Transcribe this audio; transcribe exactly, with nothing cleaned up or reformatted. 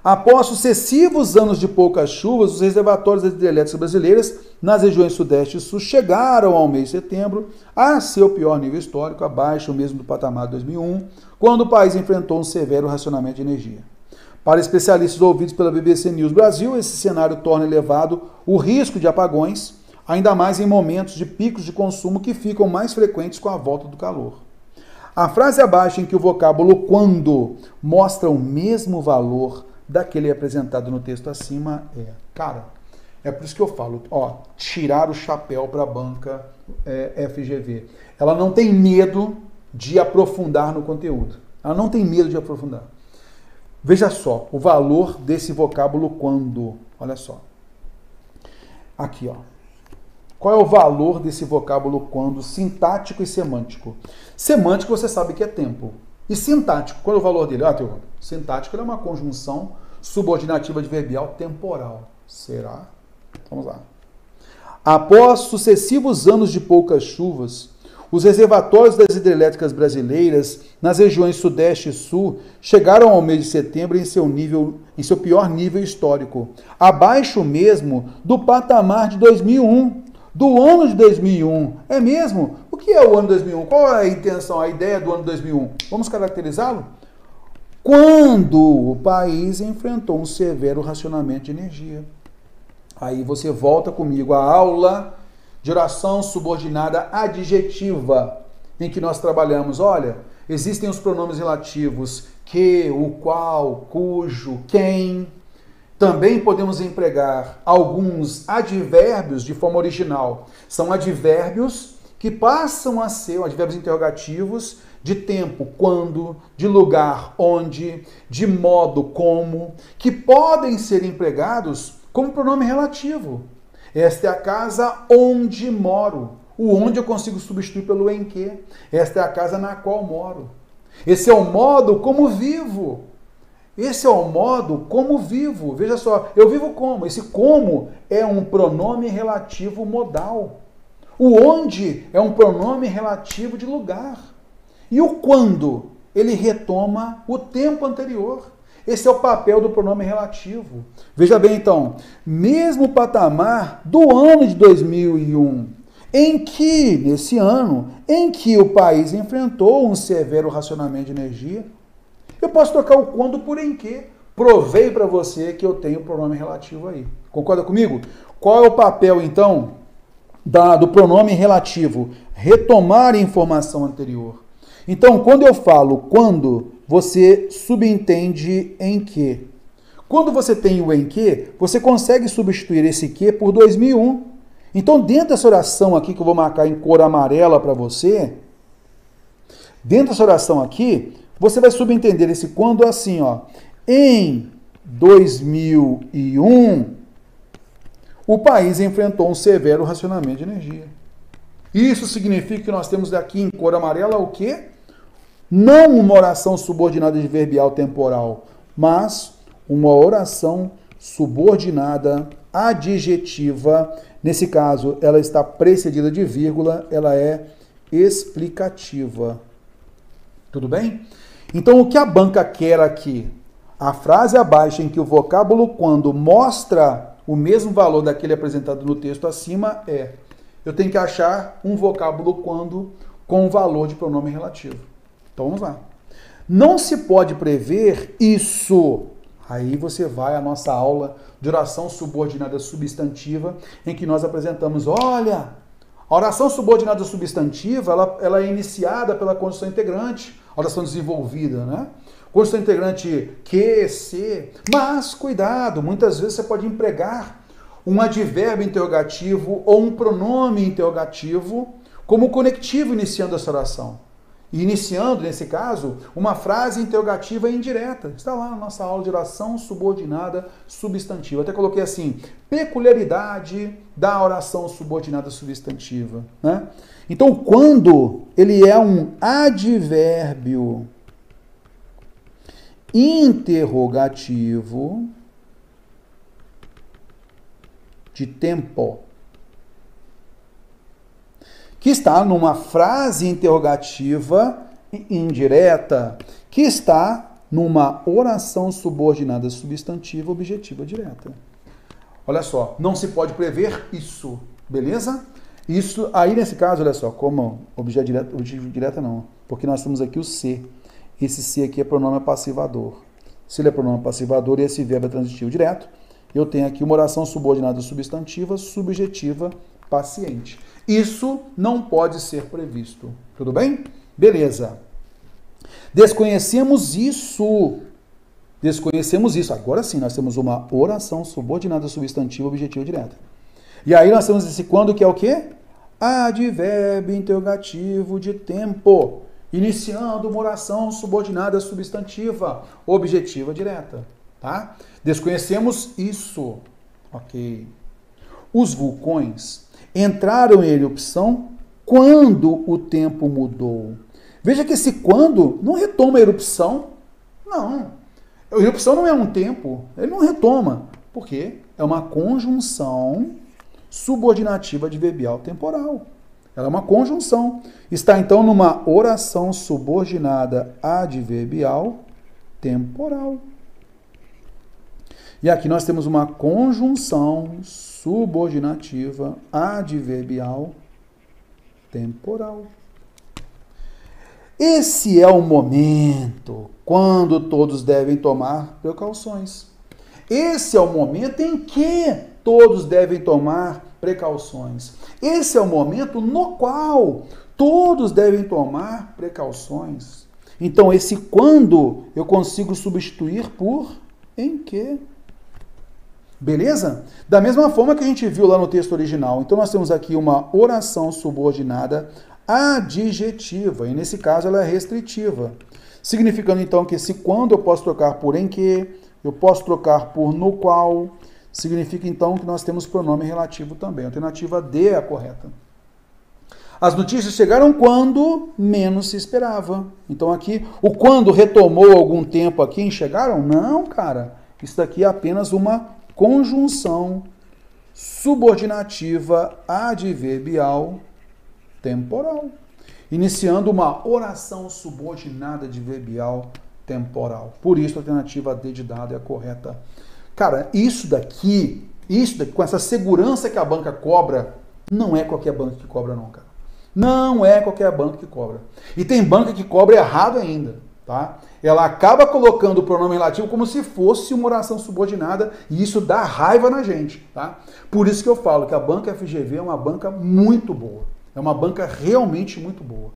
Após sucessivos anos de poucas chuvas, os reservatórios hidrelétricos brasileiros nas regiões sudeste e sul chegaram ao mês de setembro a seu pior nível histórico, abaixo mesmo do patamar de dois mil e um, quando o país enfrentou um severo racionamento de energia. Para especialistas ouvidos pela B B C News Brasil, esse cenário torna elevado o risco de apagões, ainda mais em momentos de picos de consumo que ficam mais frequentes com a volta do calor. A frase abaixo em que o vocábulo quando mostra o mesmo valor daquele apresentado no texto acima é, cara, é por isso que eu falo, ó, tirar o chapéu para a banca é, F G V. Ela não tem medo de aprofundar no conteúdo. Ela não tem medo de aprofundar. Veja só, o valor desse vocábulo quando. Olha só. Aqui, ó. Qual é o valor desse vocábulo quando sintático e semântico? Semântico você sabe que é tempo. E sintático, qual é o valor dele? Ah, teu, sintático é uma conjunção subordinativa adverbial temporal. Será? Vamos lá. Após sucessivos anos de poucas chuvas, os reservatórios das hidrelétricas brasileiras nas regiões sudeste e sul chegaram ao mês de setembro em seu, nível, em seu pior nível histórico, abaixo mesmo do patamar de dois mil e um, do ano de dois mil e um. É mesmo? O que é o ano dois mil e um? Qual é a intenção, a ideia do ano dois mil e um? Vamos caracterizá-lo? Quando o país enfrentou um severo racionamento de energia. Aí você volta comigo à aula de oração subordinada adjetiva, em que nós trabalhamos, olha, existem os pronomes relativos que, o qual, cujo, quem. Também podemos empregar alguns advérbios de forma original. São advérbios que passam a ser advérbios interrogativos de tempo, quando, de lugar, onde, de modo, como, que podem ser empregados como pronome relativo. Esta é a casa onde moro. O onde eu consigo substituir pelo em que. Esta é a casa na qual moro. Esse é o modo como vivo. Esse é o modo como vivo. Veja só, eu vivo como? Esse como é um pronome relativo modal. O onde é um pronome relativo de lugar. E o quando? Ele retoma o tempo anterior. Esse é o papel do pronome relativo. Veja bem, então, mesmo patamar do ano de dois mil e um, em que, nesse ano, em que o país enfrentou um severo racionamento de energia, eu posso trocar o quando por em que. Provei para você que eu tenho o pronome relativo aí. Concorda comigo? Qual é o papel, então, da, do pronome relativo? Retomar a informação anterior. Então, quando eu falo quando, você subentende em que. Quando você tem o em que, você consegue substituir esse que por dois mil e um. Então, dentro dessa oração aqui, que eu vou marcar em cor amarela para você, dentro dessa oração aqui, você vai subentender esse quando assim, ó. Em dois mil e um, o país enfrentou um severo racionamento de energia. Isso significa que nós temos aqui em cor amarela o quê? Não uma oração subordinada adverbial temporal, mas uma oração subordinada adjetiva. Nesse caso, ela está precedida de vírgula, ela é explicativa. Tudo bem? Então, o que a banca quer aqui? A frase abaixo em que o vocábulo quando mostra o mesmo valor daquele apresentado no texto acima é: eu tenho que achar um vocábulo quando com valor de pronome relativo. Então vamos lá. Não se pode prever isso. Aí você vai à nossa aula de oração subordinada substantiva, em que nós apresentamos, olha, a oração subordinada substantiva, ela, ela é iniciada pela condição integrante, a oração desenvolvida, né? Condição integrante que, se, mas cuidado, muitas vezes você pode empregar um advérbio interrogativo ou um pronome interrogativo como conectivo iniciando essa oração. E iniciando, nesse caso, uma frase interrogativa indireta. Está lá na nossa aula de oração subordinada substantiva. Eu até coloquei assim, peculiaridade da oração subordinada substantiva. Né? Então, quando ele é um advérbio interrogativo de tempo, que está numa frase interrogativa indireta, que está numa oração subordinada substantiva objetiva direta. Olha só, não se pode prever isso, beleza? Isso, aí nesse caso, olha só, como objeto direto, objetivo direta não, porque nós temos aqui o se. Esse se aqui é pronome passivador. Se ele é pronome passivador e esse verbo é transitivo direto, eu tenho aqui uma oração subordinada substantiva subjetiva paciente. Isso não pode ser previsto. Tudo bem? Beleza. Desconhecemos isso. Desconhecemos isso. Agora sim, nós temos uma oração subordinada substantiva objetiva direta. E aí nós temos esse quando que é o quê? Advérbio interrogativo de tempo. Iniciando uma oração subordinada substantiva objetiva direta. Tá? Desconhecemos isso. Ok. Os vulcões entraram em erupção quando o tempo mudou. Veja que esse quando não retoma a erupção. Não. A erupção não é um tempo. Ele não retoma. Por quê? É uma conjunção subordinativa adverbial temporal. Ela é uma conjunção. Está, então, numa oração subordinada adverbial temporal. E aqui nós temos uma conjunção subordinativa adverbial temporal. Esse é o momento quando todos devem tomar precauções. Esse é o momento em que todos devem tomar precauções. Esse é o momento no qual todos devem tomar precauções. Então, esse quando eu consigo substituir por em que. Beleza? Da mesma forma que a gente viu lá no texto original. Então, nós temos aqui uma oração subordinada adjetiva, e nesse caso ela é restritiva. Significando, então, que esse quando eu posso trocar por em que, eu posso trocar por no qual, significa, então, que nós temos pronome relativo também. A alternativa D é a correta. As notícias chegaram quando menos se esperava. Então, aqui, o quando retomou algum tempo aqui em chegaram? Não, cara. Isso daqui é apenas uma conjunção subordinativa adverbial temporal. Iniciando uma oração subordinada adverbial temporal. Por isso, a alternativa D de dado é a correta. Cara, isso daqui, isso daqui, com essa segurança que a banca cobra, não é qualquer banca que cobra não, cara. Não é qualquer banca que cobra. E tem banca que cobra errado ainda, tá? Ela acaba colocando o pronome relativo como se fosse uma oração subordinada e isso dá raiva na gente, tá? Por isso que eu falo que a banca F G V é uma banca muito boa. É uma banca realmente muito boa.